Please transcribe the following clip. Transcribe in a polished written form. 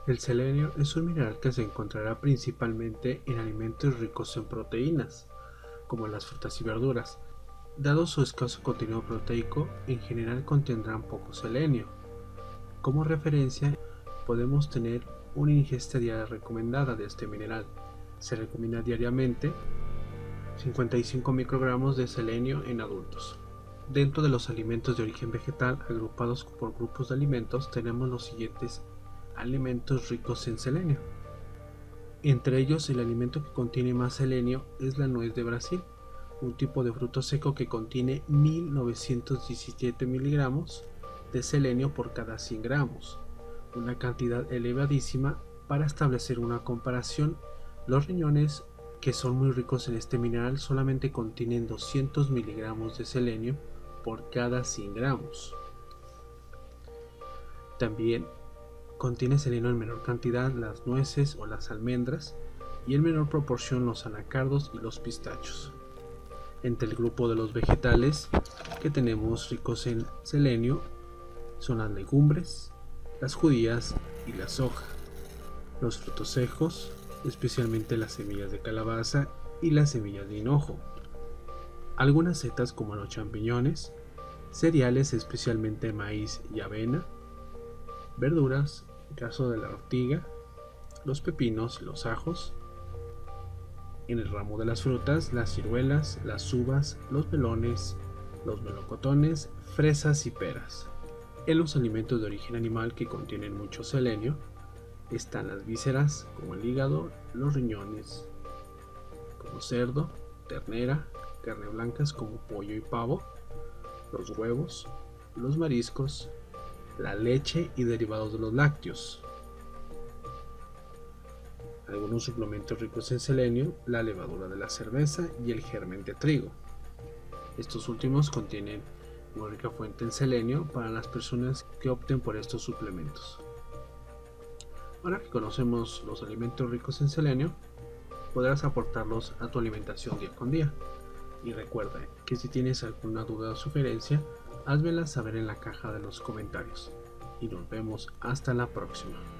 El selenio es un mineral que se encontrará principalmente en alimentos ricos en proteínas, como las frutas y verduras. Dado su escaso contenido proteico, en general contendrán poco selenio. Como referencia, podemos tener una ingesta diaria recomendada de este mineral. Se recomienda diariamente 55 microgramos de selenio en adultos. Dentro de los alimentos de origen vegetal, agrupados por grupos de alimentos, tenemos los siguientes alimentos ricos en selenio. Entre ellos, el alimento que contiene más selenio es la nuez de Brasil, un tipo de fruto seco que contiene 1917 miligramos de selenio por cada 100 gramos, una cantidad elevadísima. Para establecer una comparación, los riñones, que son muy ricos en este mineral, solamente contienen 200 miligramos de selenio por cada 100 gramos. También contiene selenio en menor cantidad las nueces o las almendras y en menor proporción los anacardos y los pistachos. Entre el grupo de los vegetales que tenemos ricos en selenio son las legumbres, las judías y la soja, los frutos secos, especialmente las semillas de calabaza y las semillas de hinojo, algunas setas como los champiñones, cereales especialmente maíz y avena, verduras, en caso de la ortiga, los pepinos y los ajos. En el ramo de las frutas, las ciruelas, las uvas, los melones, los melocotones, fresas y peras. En los alimentos de origen animal que contienen mucho selenio están las vísceras, como el hígado, los riñones, como cerdo, ternera, carne blancas como pollo y pavo, los huevos, los mariscos, la leche y derivados de los lácteos. Algunos suplementos ricos en selenio, la levadura de la cerveza y el germen de trigo. Estos últimos contienen una rica fuente en selenio para las personas que opten por estos suplementos. Ahora que conocemos los alimentos ricos en selenio, podrás aportarlos a tu alimentación día con día. Y recuerda que si tienes alguna duda o sugerencia, házmela saber en la caja de los comentarios. Y nos vemos hasta la próxima.